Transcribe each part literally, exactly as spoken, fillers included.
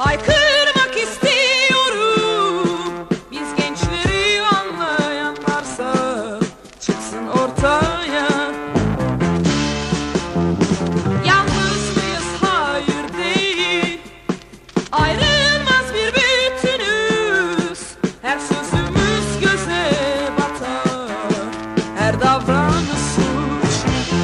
Haykırmak istiyorum. Biz gençleri anlayan varsa çıksın ortaya. Yalnız mıyız? Hayır değil. Ayrılmaz bir bütünüz. Her sözümüz göze batar. Her davranış suç.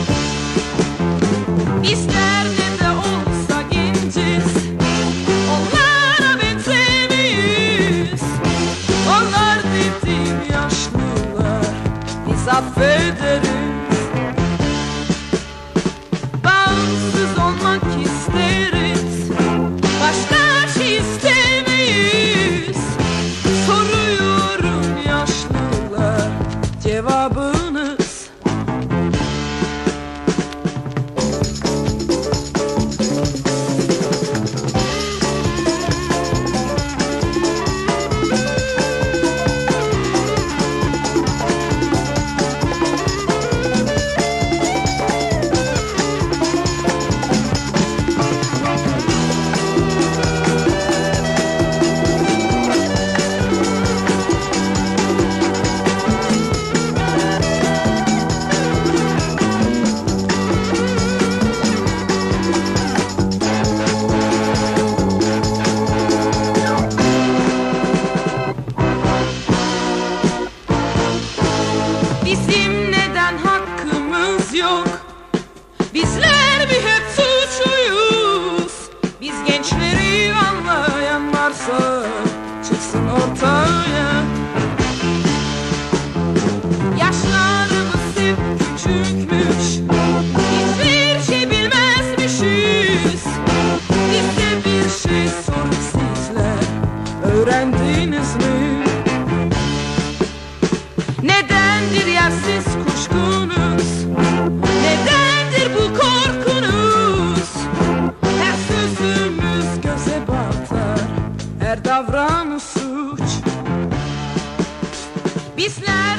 Bizler ne de olsa genciz. Onlara benzemeyiz. Onlar dediğim yaşlılar. Biz affederiz. Bağımsız olmak isteriz. Başka şey istemeyiz. Soruyorum yaşlılar, cevabınız. Bizim neden hakkımız yok? Bizler mi hep suçluyuz? Biz gençleri anlayan varsa çıksın ortaya. Yaşlarımız hep küçükmüş. Biz bir şey bilmezmişiz. Bize bir şey sorun sizler. Öğrendiniz mi? Nedendir yersiz kuşkunuz? Nedendir bu korkunuz? Her sözümüz göze batar. Her davranış suç. Bizler